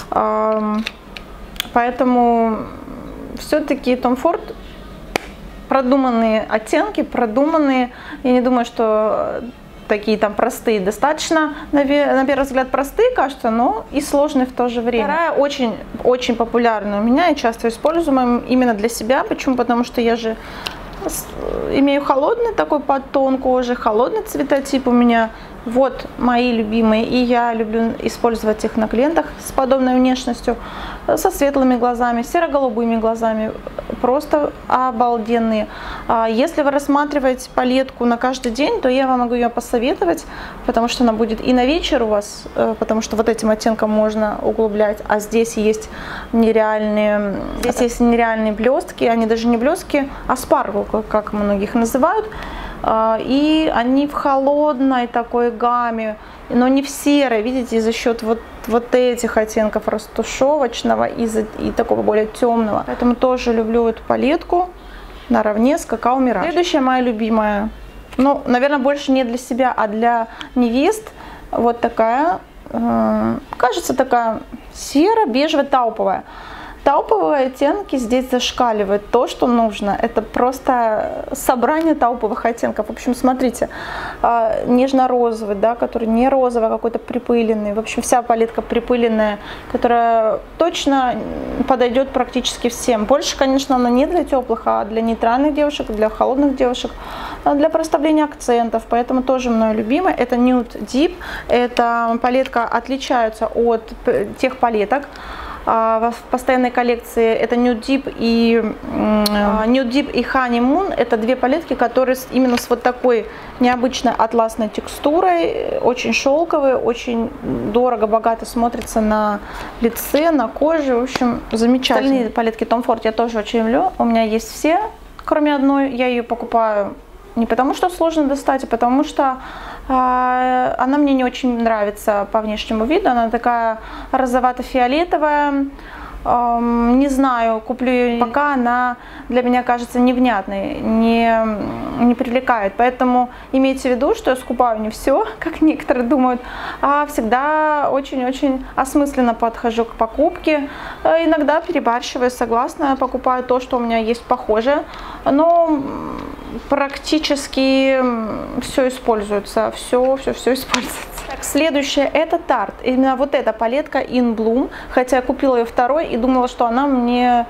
Поэтому все-таки Tom Ford продуманные оттенки, продуманные. Я не думаю, что такие там простые, достаточно, на первый взгляд, простые, кажется, но и сложные в то же время. Вторая очень популярная у меня и часто используемая именно для себя. Почему? Потому что я же имею холодный такой подтон кожи, холодный цветотип у меня. Вот мои любимые, и я люблю использовать их на клиентах с подобной внешностью, со светлыми глазами, серо-голубыми глазами, просто обалденные. Если вы рассматриваете палетку на каждый день, то я вам могу ее посоветовать, потому что она будет и на вечер у вас, потому что вот этим оттенком можно углублять, а здесь есть нереальные блестки, они даже не блестки, а спаркл, как многих называют. И они в холодной такой гамме, но не в серой, видите, за счет вот этих оттенков растушевочного и такого более темного. Поэтому тоже люблю эту палетку наравне с Какао Мираж. Следующая моя любимая, ну, наверное, больше не для себя, а для невест, вот такая, кажется, такая серо-бежевая, тауповая. Тауповые оттенки здесь зашкаливают то, что нужно. Это просто собрание тауповых оттенков. В общем, смотрите, нежно-розовый, да, который не розовый, а какой-то припыленный. В общем, вся палетка припыленная, которая точно подойдет практически всем. Больше, конечно, она не для теплых, а для нейтральных девушек, для холодных девушек, для проставления акцентов. Поэтому тоже мной любимая. Это Nude Deep. Эта палетка отличается от тех палеток в постоянной коллекции. Это Nude Deep и Honey Moon. Это две палетки, которые именно с вот такой необычной атласной текстурой, очень шелковые, очень дорого, богато смотрятся на лице, на коже. В общем, замечательно. Остальные палетки Tom Ford я тоже очень люблю. У меня есть все, кроме одной. Я ее покупаю не потому, что сложно достать, а потому что она мне не очень нравится по внешнему виду. Она такая розовато-фиолетовая. Не знаю, куплю ее, пока она для меня кажется невнятной, не привлекает. Поэтому имейте в виду, что я скупаю не все, как некоторые думают, а всегда очень-очень осмысленно подхожу к покупке. Иногда перебарщиваю, согласна, покупаю то, что у меня есть похожее, но практически все используется, все используется. Так, следующее это Tarte. Именно вот эта палетка In Bloom, хотя я купила ее второй и думала, что она мне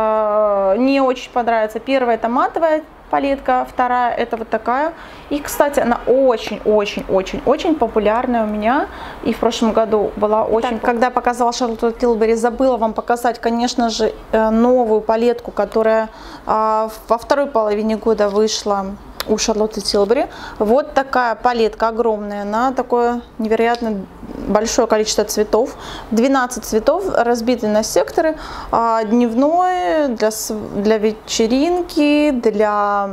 не очень понравится. Первая это матовая палетка, вторая это вот такая. И, кстати, она очень популярная у меня. И в прошлом году была очень... Так, когда показала Charlotte Tilbury, забыла вам показать, конечно же, новую палетку, которая во второй половине года вышла у Charlotte Tilbury. Вот такая палетка огромная, на такое невероятно большое количество цветов. 12 цветов разбиты на секторы. Дневной, для вечеринки, для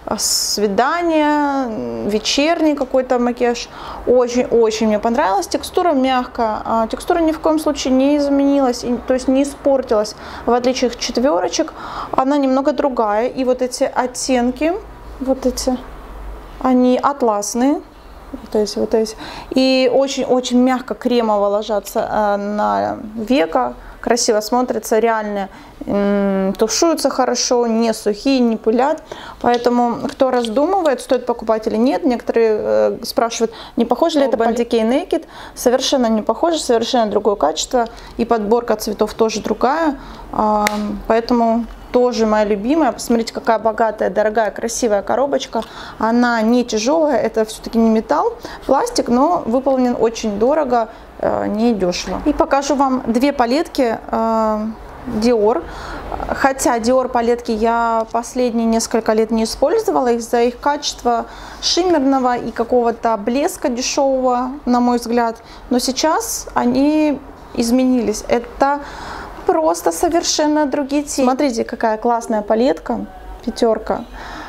свидания, вечерний какой-то макияж. Очень мне понравилась. Текстура мягкая. Текстура ни в коем случае не изменилась, то есть не испортилась. В отличие от четверочек, она немного другая. И вот эти оттенки, вот эти, они атласные, вот эти, и очень мягко кремово ложатся на веко, красиво смотрятся, реально тушуются хорошо, не сухие, не пылят. Поэтому кто раздумывает, стоит покупать или нет, некоторые спрашивают, не похоже ли это на Decay Naked. Совершенно не похоже, совершенно другое качество, и подборка цветов тоже другая, поэтому тоже моя любимая. Посмотрите, какая богатая, дорогая, красивая коробочка. Она не тяжелая, это все-таки не металл, пластик, но выполнен очень дорого, не дешево. И покажу вам две палетки Dior. Хотя Dior палетки я последние несколько лет не использовала из-за их качества шиммерного и какого-то блеска дешевого, на мой взгляд. Но сейчас они изменились. Это просто совершенно другие тени. Смотрите, какая классная палетка, пятерка.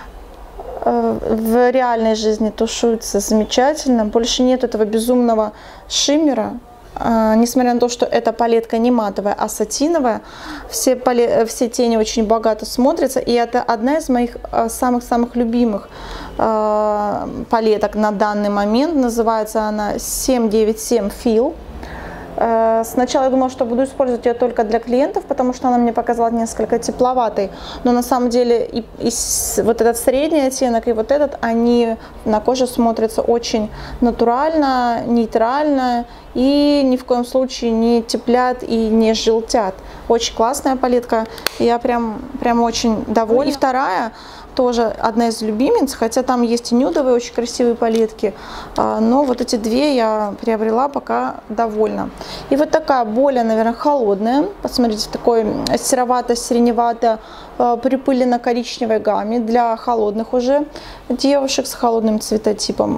В реальной жизни тушуется замечательно. Больше нет этого безумного шиммера. Несмотря на то, что эта палетка не матовая, а сатиновая, все тени очень богато смотрятся. И это одна из моих самых-самых любимых палеток на данный момент. Называется она 797 Feel. Сначала я думала, что буду использовать ее только для клиентов, потому что она мне показалась несколько тепловатой. Но на самом деле вот этот средний оттенок и вот этот, они на коже смотрятся очень натурально, нейтрально и ни в коем случае не теплят и не желтят. Очень классная палетка, я прям очень довольна. И вторая, тоже одна из любимец, хотя там есть и нюдовые очень красивые палетки, но вот эти две я приобрела, пока довольна. И вот такая более, наверное, холодная, посмотрите, в такой серовато-сиреневато припыленно-коричневой гамме для холодных уже девушек с холодным цветотипом.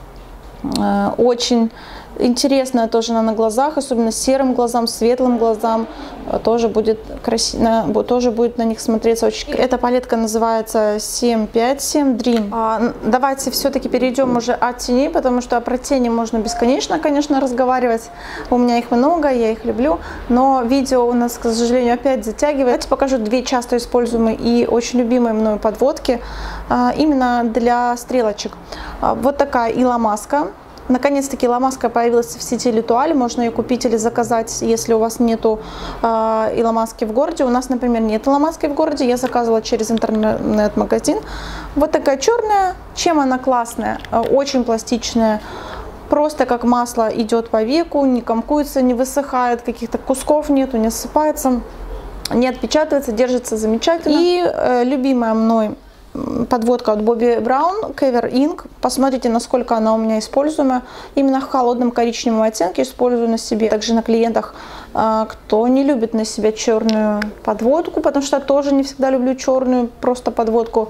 Очень интересная тоже она на глазах, особенно серым глазам, светлым глазам, тоже будет красиво, тоже будет на них смотреться очень. Эта палетка называется 757 Dream. Давайте все-таки перейдем уже от теней, потому что про тени можно бесконечно, конечно, разговаривать. У меня их много, я их люблю, но видео у нас, к сожалению, опять затягивает. Давайте покажу две часто используемые и очень любимые мною подводки именно для стрелочек. Вот такая Иламаска. Наконец-таки Иламаска появилась в сети L'Etoile, можно ее купить или заказать, если у вас нету Иламаски в городе. У нас, например, нет Иламаски в городе, я заказывала через интернет-магазин. Вот такая черная. Чем она классная? Очень пластичная, просто как масло идет по веку, не комкуется, не высыхает, каких-то кусков нету, не ссыпается, не отпечатывается, держится замечательно. И любимая мной подводка от Bobbi Brown, Cover Ink. Посмотрите, насколько она у меня используема. Именно в холодном коричневом оттенке использую на себе. Также на клиентах, кто не любит на себя черную подводку, потому что я тоже не всегда люблю черную просто подводку.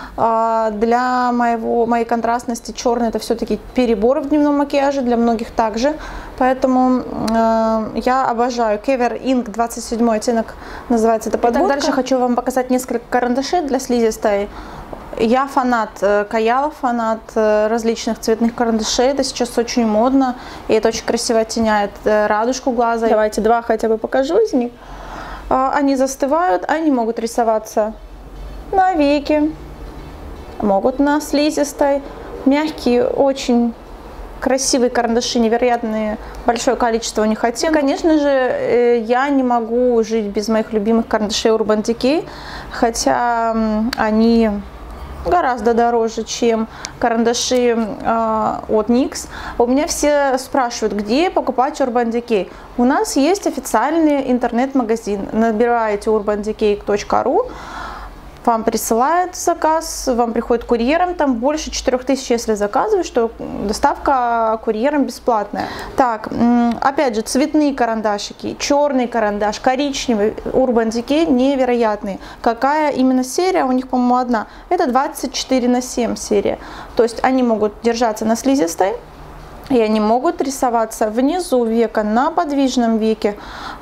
Для моей контрастности черный это все-таки перебор в дневном макияже, для многих также. Поэтому я обожаю Cover Ink 27 оттенок, называется эта подводка. Дальше хочу вам показать несколько карандашей для слизистой. Я фанат каялов, фанат различных цветных карандашей. Это сейчас очень модно, и это очень красиво оттеняет радужку глаза. Давайте два хотя бы покажу из них. Они застывают, они могут рисоваться на веки, могут на слизистой. Мягкие, очень красивые карандаши, невероятное большое количество у них оттенков. Конечно же, я не могу жить без моих любимых карандашей Urban Decay, хотя они гораздо дороже, чем карандаши от NYX. У меня все спрашивают, где покупать Urban Decay. У нас есть официальный интернет-магазин. Набираете urbandecay.ru, вам присылают заказ, вам приходит курьером, там больше 4000, если заказываешь, что доставка курьером бесплатная. Так, опять же, цветные карандашики, черный карандаш, коричневый, Urban Decay невероятные. Какая именно серия? У них, по-моему, одна. Это 24/7 серия. То есть они могут держаться на слизистой, и они могут рисоваться внизу века, на подвижном веке.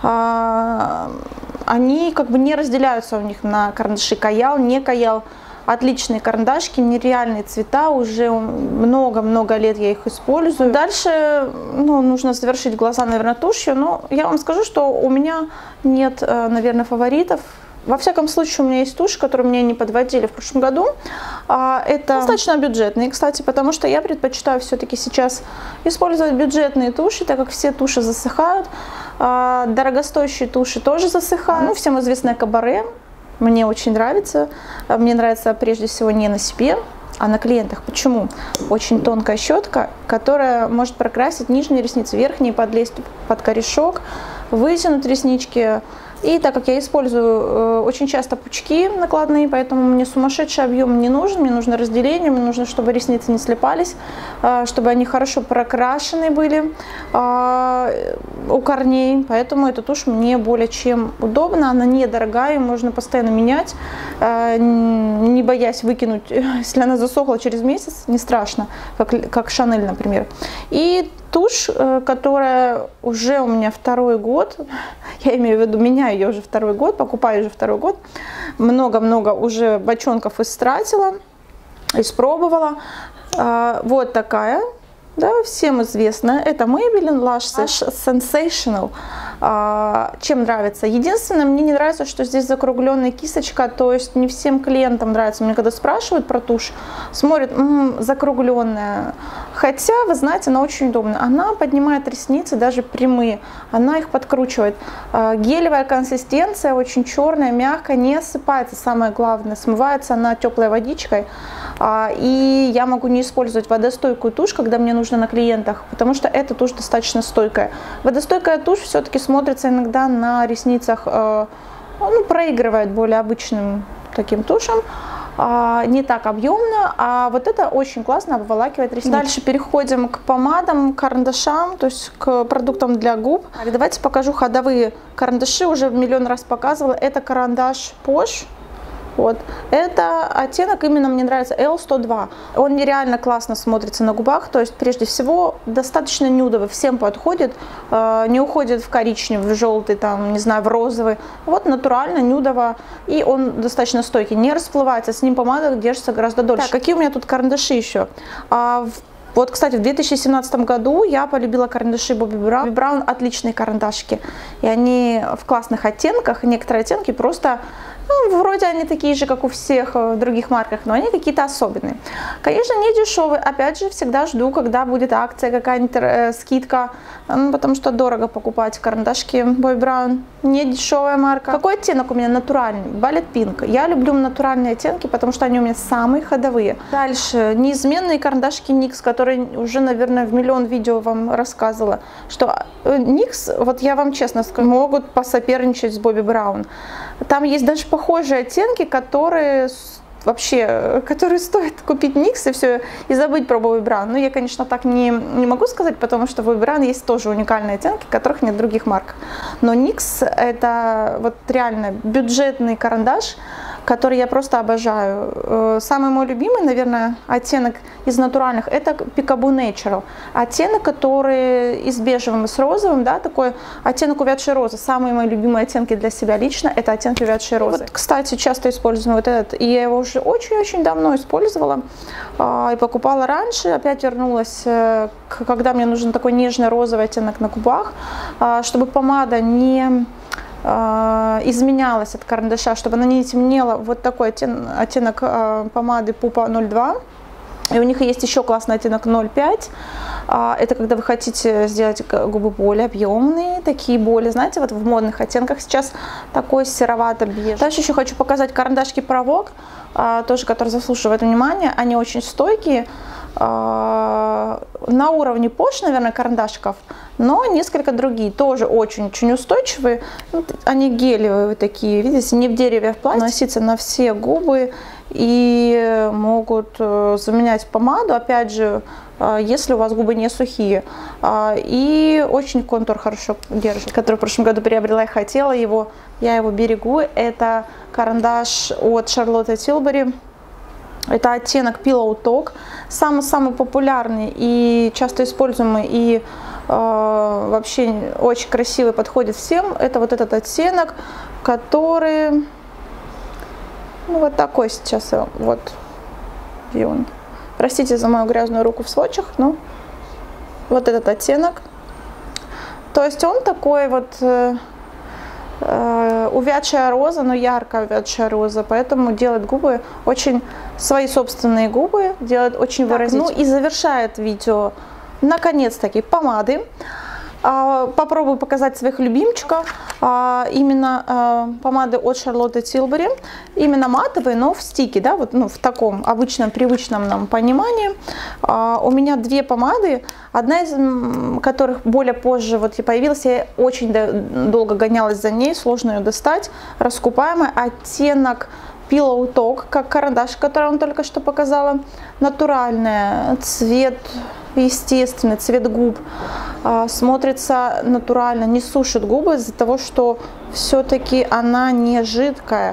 Они как бы не разделяются у них на карандаши каял, не каял. Отличные карандашки, нереальные цвета, уже много-много лет я их использую. Дальше нужно завершить глаза, наверное, тушью. Но я вам скажу, что у меня нет, наверное, фаворитов. Во всяком случае, у меня есть тушь, которую мне не подводили в прошлом году. Это достаточно бюджетные, кстати, потому что я предпочитаю все-таки сейчас использовать бюджетные туши, так как все туши засыхают. Дорогостоящие туши тоже засыхают. Всем известная Кабаре. Мне очень нравится. Мне нравится прежде всего не на себе, а на клиентах. Почему? Очень тонкая щетка, которая может прокрасить нижние ресницы, верхние, подлезть под корешок. вытянуть реснички. И так как я использую очень часто пучки накладные, поэтому мне сумасшедший объем не нужен, мне нужно разделение, мне нужно, чтобы ресницы не слипались, чтобы они хорошо прокрашены были у корней, поэтому эта тушь мне более чем удобна, она недорогая, ее можно постоянно менять, не боясь выкинуть, если она засохла через месяц, не страшно, как Шанель, например. И тушь, которая уже у меня второй год, я имею в виду, меняю ее уже второй год, покупаю уже второй год, много-много уже бочонков истратила, испробовала. Вот такая, да, всем известная, это Maybelline Lash Sensational. Чем нравится? Единственное, мне не нравится, что здесь закругленная кисточка, то есть не всем клиентам нравится. Мне когда спрашивают про тушь, смотрят, закругленная. Хотя, вы знаете, она очень удобная. Она поднимает ресницы, даже прямые, она их подкручивает. Гелевая консистенция, очень черная, мягкая, не осыпается, самое главное, смывается она теплой водичкой. И я могу не использовать водостойкую тушь, когда мне нужно на клиентах, потому что эта тушь достаточно стойкая. Водостойкая тушь все-таки смотрится иногда на ресницах, ну, проигрывает более обычным таким тушам, не так объемно, а вот это очень классно обволакивает ресницы. Дальше переходим к помадам, карандашам, то есть к продуктам для губ. Давайте покажу ходовые карандаши, уже миллион раз показывала. Это карандаш Posh. Вот. Это оттенок именно мне нравится L102. Он нереально классно смотрится на губах, то есть прежде всего достаточно нюдовый, всем подходит, не уходит в коричневый, в желтый, там, не знаю, в розовый. Вот натурально, нюдово, и он достаточно стойкий, не расплывается, с ним помада держится гораздо дольше. Так, какие у меня тут карандаши еще? Вот, кстати, в 2017 году я полюбила карандаши Bobbi Brown. Bobbi Brown отличные карандашики, и они в классных оттенках, некоторые оттенки просто... Ну, вроде они такие же, как у всех в других марках, но они какие-то особенные. Конечно, не дешевые. Опять же, всегда жду, когда будет акция, какая-нибудь скидка, потому что дорого покупать карандашки Bobbi Brown. Не дешевая марка. Какой оттенок у меня натуральный? Ballet Pink. Я люблю натуральные оттенки, потому что они у меня самые ходовые. Дальше, неизменные карандашки NYX, которые уже, наверное, в миллион видео вам рассказывала, что NYX, вот я вам честно скажу, могут посоперничать с Bobbi Brown. Там есть даже похожие оттенки, которые стоит купить NYX и все, и забыть про Bobbi Brown. Но я, конечно, так не могу сказать, потому что в Bobbi Brown есть тоже уникальные оттенки, которых нет в других марках. Но NYX это вот реально бюджетный карандаш, который я просто обожаю. Самый мой любимый, наверное, оттенок из натуральных, это Peekaboo Natural. Оттенок, который и с бежевым, и с розовым, да, такой оттенок увядшей розы. Самые мои любимые оттенки для себя лично, это оттенки увядшей розы. Вот, кстати, часто использую вот этот, и я его уже очень-очень давно использовала и покупала раньше. Опять вернулась, когда мне нужен такой нежный розовый оттенок на губах, чтобы помада не изменялась от карандаша, чтобы она не темнела. Вот такой оттенок помады Pupa 02. И у них есть еще классный оттенок 05. Это когда вы хотите сделать губы более объемные, такие более, знаете, вот в модных оттенках сейчас такой серовато-бежевый. Дальше еще хочу показать карандашки Provoke, тоже, которые заслуживают внимания. Они очень стойкие, на уровне Posh, наверное, карандашиков, но несколько другие, тоже очень-очень устойчивые. Они гелевые такие, видите, не в дереве, а в пластике. Наноситься на все губы и могут заменять помаду, опять же, если у вас губы не сухие. И очень контур хорошо держит, который в прошлом году приобрела и хотела его, я его берегу. Это карандаш от Charlotte Tilbury. Это оттенок Pillow Talk, самый-самый популярный и часто используемый, и вообще очень красивый, подходит всем. Это вот этот оттенок, который, ну, вот такой сейчас, вот, где он. Простите за мою грязную руку в сводчах, но вот этот оттенок. То есть он такой вот... увядшая роза, но яркая увядшая роза, поэтому делает губы очень, свои собственные губы, делает очень выразительно. Ну и завершает видео, наконец-таки, помады. Попробую показать своих любимчиков. Именно помады от Charlotte Tilbury. Именно матовые, но в стике, да, вот, ну, в таком обычном, привычном нам понимании. У меня две помады. Одна из которых более позже вот и появилась. Я очень долго гонялась за ней. Сложно ее достать. Раскупаемая. Оттенок Pillow Talk, как карандаш, который я вам только что показала. Натуральный цвет. Естественный цвет губ, смотрится натурально, не сушит губы из-за того, что все-таки она не жидкая.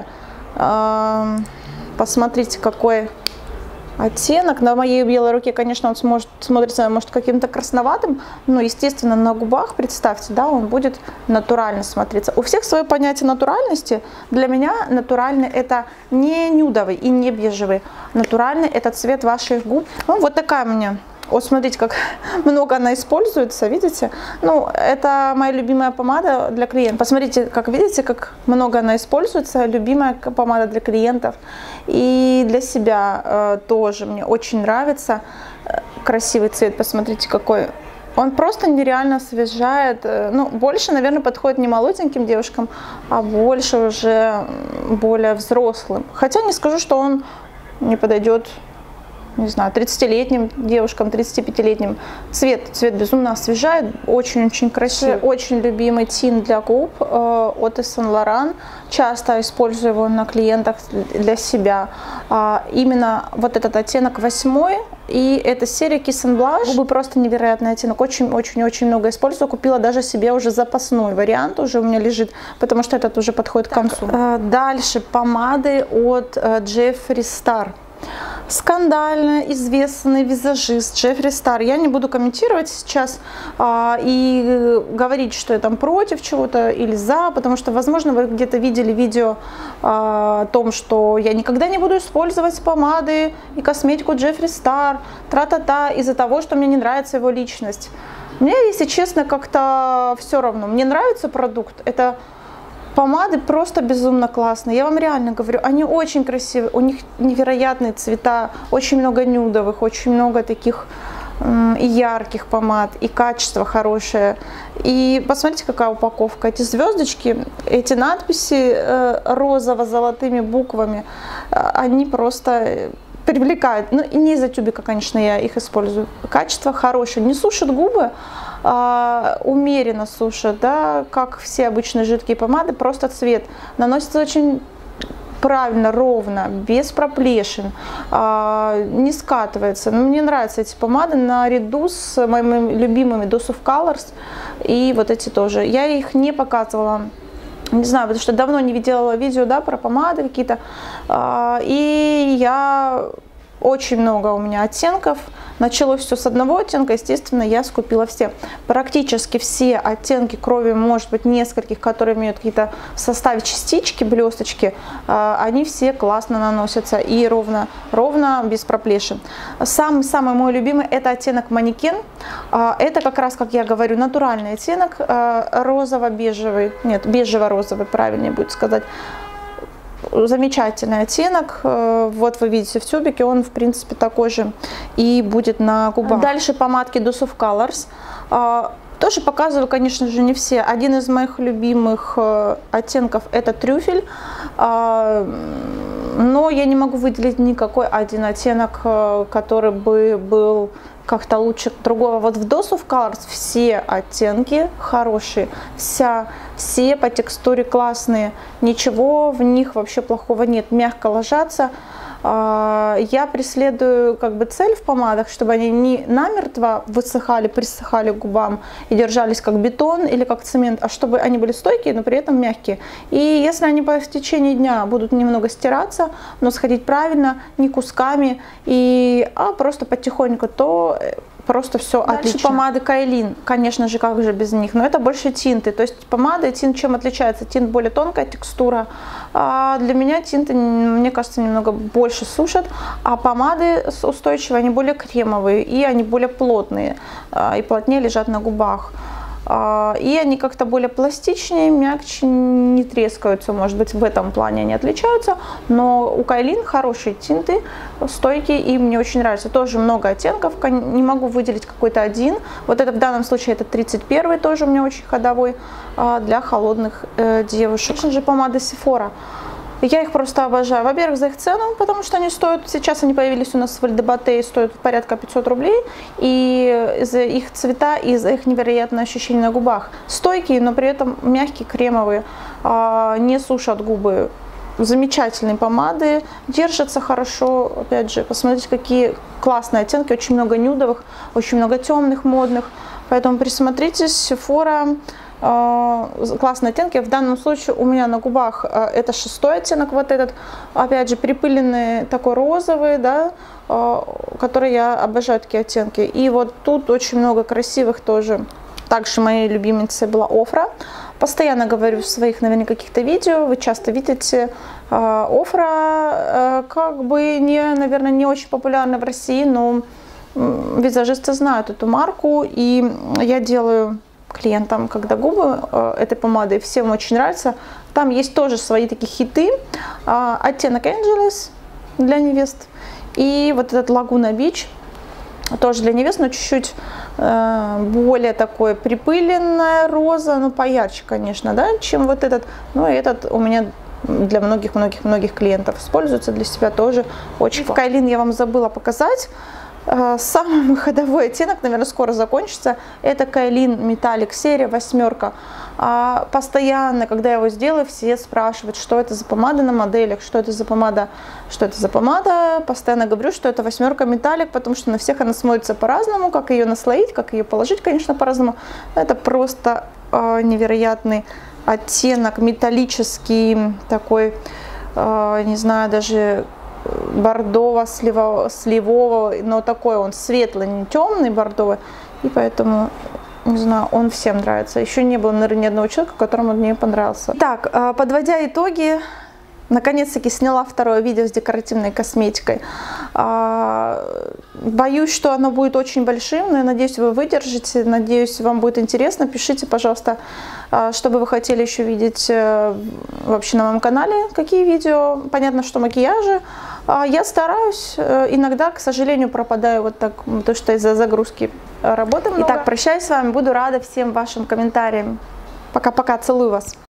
Посмотрите, какой оттенок. На моей белой руке, конечно, он смотрится, может, каким-то красноватым, но, естественно, на губах, представьте, да, он будет натурально смотреться. У всех свое понятие натуральности. Для меня натуральный — это не нюдовый и не бежевый. Натуральный — это цвет ваших губ. Ну, вот такая у меня. Вот смотрите, как много она используется, видите? Ну, это моя любимая помада для клиентов. Посмотрите, как видите, как много она используется. Любимая помада для клиентов. И для себя тоже мне очень нравится. Красивый цвет, посмотрите, какой. Он просто нереально освежает. Ну, больше, наверное, подходит не молоденьким девушкам, а больше уже более взрослым. Хотя не скажу, что он не подойдет, не знаю, 30-летним девушкам, 35-летним. Цвет безумно освежает, очень-очень красивый. Очень любимый тин для губ от Yves Saint Laurent. Часто использую его на клиентах для себя. Именно вот этот оттенок 8, и эта серия Kiss and Blush. Губы просто невероятный оттенок, очень-очень-очень много использую. Купила даже себе уже запасной вариант, уже у меня лежит, потому что этот уже подходит к концу. Дальше помады от Jeffree Star. Скандально известный визажист Джеффри Стар. Я не буду комментировать сейчас и говорить, что я там против чего-то или за, потому что, возможно, вы где-то видели видео о том, что я никогда не буду использовать помады и косметику Джеффри Стар, тра-та-та, из-за того, что мне не нравится его личность. Мне, если честно, как-то все равно. Мне нравится продукт. Это помады просто безумно классные. Я вам реально говорю, они очень красивые, у них невероятные цвета, очень много нюдовых, очень много таких ярких помад, и качество хорошее. И посмотрите, какая упаковка. Эти звездочки, эти надписи розово-золотыми буквами, они просто привлекают. Ну, и не из-за тюбика, конечно, я их использую. Качество хорошее, не сушит губы, умеренно сушат, да, как все обычные жидкие помады, просто цвет. Наносится очень правильно, ровно, без проплешин, не скатывается. Но мне нравятся эти помады наряду с моими любимыми Dose of Colors, и вот эти тоже. Я их не показывала, не знаю, потому что давно не видела видео, да, про помады какие-то, и я... Очень много у меня оттенков. Началось все с одного оттенка, естественно, я скупила все. Практически все оттенки, кроме, может быть, нескольких, которые имеют какие-то в составе частички, блесточки, они все классно наносятся и ровно, без проплешин. Самый мой любимый — это оттенок Манекен. Это как раз, как я говорю, натуральный оттенок, розово-бежевый, нет, бежево-розовый, правильнее будет сказать. Замечательный оттенок, вот вы видите в тюбике, он в принципе такой же и будет на губах. Дальше помадки Dose of Colors, тоже показываю, конечно же, не все. Один из моих любимых оттенков — это трюфель, но я не могу выделить никакой один оттенок, который бы был как-то лучше другого. Вот в Dose of Colors все оттенки хорошие, все по текстуре классные, ничего в них вообще плохого нет, мягко ложатся. Я преследую как бы цель в помадах, чтобы они не намертво высыхали, присыхали к губам и держались как бетон или как цемент, а чтобы они были стойкие, но при этом мягкие. И если они по течении дня будут немного стираться, но сходить правильно, не кусками, а просто потихоньку, то просто все отлично. Дальше помады Кайлин, конечно же, как же без них, но это больше тинты. То есть помада и тинт чем отличается? Тинт более тонкая текстура, а для меня тинты, мне кажется, немного больше сушат, а помады устойчивые, они более кремовые и они более плотные и плотнее лежат на губах. И они как-то более пластичнее, мягче, не трескаются, может быть, в этом плане они отличаются. Но у Кайлин хорошие тинты, стойкие, и мне очень нравится. Тоже много оттенков, не могу выделить какой-то один. Вот это в данном случае это 31, тоже у меня очень ходовой для холодных девушек. Конечно же, помады Sephora. Я их просто обожаю. Во-первых, за их цену, потому что они стоят, сейчас они появились у нас в Альдебате и стоят порядка 500 рублей. И за их цвета, и за их невероятное ощущение на губах. Стойкие, но при этом мягкие, кремовые, не сушат губы. Замечательные помады, держатся хорошо. Опять же, посмотрите, какие классные оттенки, очень много нюдовых, очень много темных, модных. Поэтому присмотритесь, Sephora. Классные оттенки. В данном случае у меня на губах это 6-й оттенок, вот этот, опять же, припыленный такой розовый, да, который я обожаю, такие оттенки. И вот тут очень много красивых тоже. Также моей любимицей была Ofra. Постоянно говорю в своих, наверное, каких-то видео, вы часто видите, Ofra как бы, наверное, не очень популярна в России, но визажисты знают эту марку, и я делаю клиентам, когда губы этой помадой, всем очень нравится. Там есть тоже свои такие хиты. Оттенок Angeles для невест. И вот этот Laguna Beach тоже для невест, но чуть-чуть более такой припыленная роза, ну поярче, конечно, да, чем вот этот. Ну и этот у меня для многих клиентов используется, для себя тоже очень. В Кайлин я вам забыла показать. Самый мой ходовой оттенок, наверное, скоро закончится. Это Кайлин Metallic серия 8. Постоянно, когда я его сделаю, все спрашивают, что это за помада на моделях, что это за помада, что это за помада. Постоянно говорю, что это 8 Metallic, потому что на всех она смотрится по-разному, как ее наслоить, как ее положить, конечно, по-разному. Это просто невероятный оттенок, металлический, такой, не знаю, даже бордово-сливового, но такой он светлый, не темный бордовый, и поэтому, не знаю, он всем нравится. Еще не было, наверное, ни одного человека, которому он мне понравился. Так, подводя итоги, наконец-таки сняла второе видео с декоративной косметикой. Боюсь, что оно будет очень большим, но я надеюсь, вы выдержите, надеюсь, вам будет интересно. Пишите, пожалуйста, что бы вы хотели еще видеть вообще на моем канале, какие видео. Понятно, что макияжи. Я стараюсь, иногда, к сожалению, пропадаю вот так, потому что из-за загрузки работы много. Итак, прощаюсь с вами, буду рада всем вашим комментариям. Пока-пока, целую вас.